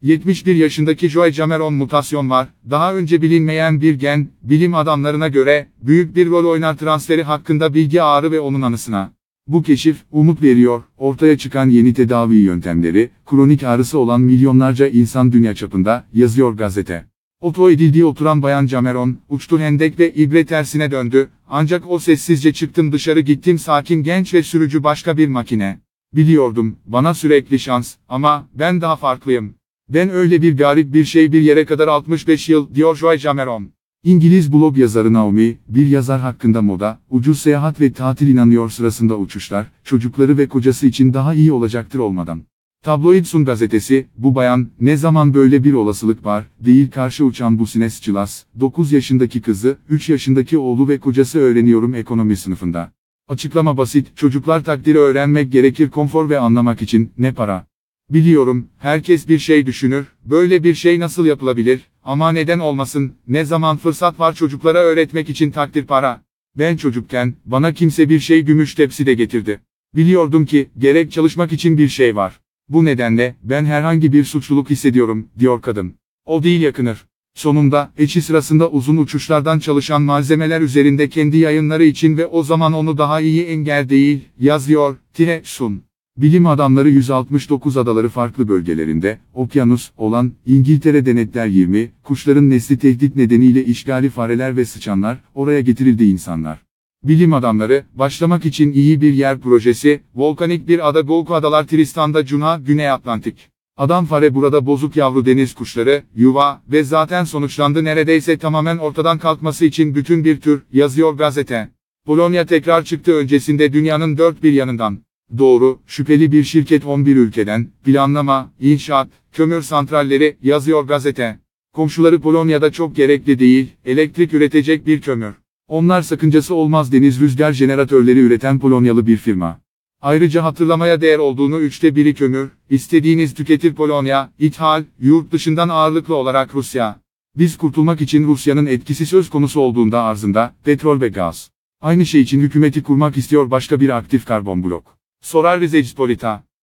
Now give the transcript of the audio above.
71 yaşındaki Joe Cameron mutasyon var. Daha önce bilinmeyen bir gen, bilim adamlarına göre, büyük bir rol oynar transferi hakkında bilgi ağrı ve onun anısına. Bu keşif, umut veriyor. Ortaya çıkan yeni tedavi yöntemleri, kronik ağrısı olan milyonlarca insan dünya çapında, yazıyor gazete. Oto edildiği oturan Bayan Cameron, uçtu hendek ve ibre tersine döndü. Ancak o sessizce çıktım dışarı gittim sakin genç ve sürücü başka bir makine. Biliyordum, bana sürekli şans, ama, ben daha farklıyım. Ben öyle bir garip bir şey bir yere kadar 65 yıl, diyor Joe Cameron. İngiliz blog yazarı Naomi, bir yazar hakkında moda, ucuz seyahat ve tatil inanıyor sırasında uçuşlar, çocukları ve kocası için daha iyi olacaktır olmadan. Tabloid Sun gazetesi, bu bayan, ne zaman böyle bir olasılık var, değil karşı uçan bu Sinesçilas, 9 yaşındaki kızı, 3 yaşındaki oğlu ve kocası öğreniyorum ekonomi sınıfında. Açıklama basit, çocuklar takdiri öğrenmek gerekir konfor ve anlamak için, ne para. Biliyorum, herkes bir şey düşünür, böyle bir şey nasıl yapılabilir, ama neden olmasın, ne zaman fırsat var çocuklara öğretmek için takdir para. Ben çocukken, bana kimse bir şey gümüş tepside getirdi. Biliyordum ki, gerek çalışmak için bir şey var. Bu nedenle, ben herhangi bir suçluluk hissediyorum, diyor kadın. O değil yakınır. Sonunda, eşi sırasında uzun uçuşlardan çalışan malzemeler üzerinde kendi yayınları için ve o zaman onu daha iyi engel değil, yazıyor, Sun. Bilim adamları 169 adaları farklı bölgelerinde, okyanus, olan, İngiltere denetler 20, kuşların nesli tehdit nedeniyle işgali fareler ve sıçanlar, oraya getirildi insanlar. Bilim adamları, başlamak için iyi bir yer projesi, volkanik bir ada Golko Adalar Tristan'da Cuna, Güney Atlantik. Adam fare burada bozuk yavru deniz kuşları, yuva ve zaten sonuçlandı neredeyse tamamen ortadan kalkması için bütün bir tür, yazıyor gazete. Polonya tekrar çıktı öncesinde dünyanın dört bir yanından. Doğru, şüpheli bir şirket 11 ülkeden, planlama, inşaat, kömür santralleri, yazıyor gazete. Komşuları Polonya'da çok gerekli değil, elektrik üretecek bir kömür. Onlar sakıncası olmaz deniz rüzgar jeneratörleri üreten Polonyalı bir firma. Ayrıca hatırlamaya değer olduğunu 1/3 kömür, istediğiniz tüketir Polonya, ithal, yurt dışından ağırlıklı olarak Rusya. Biz kurtulmak için Rusya'nın etkisi söz konusu olduğunda arzında, petrol ve gaz. Aynı şey için hükümeti kurmak istiyor başka bir aktif karbon blok. Sorar Rizeci Polita.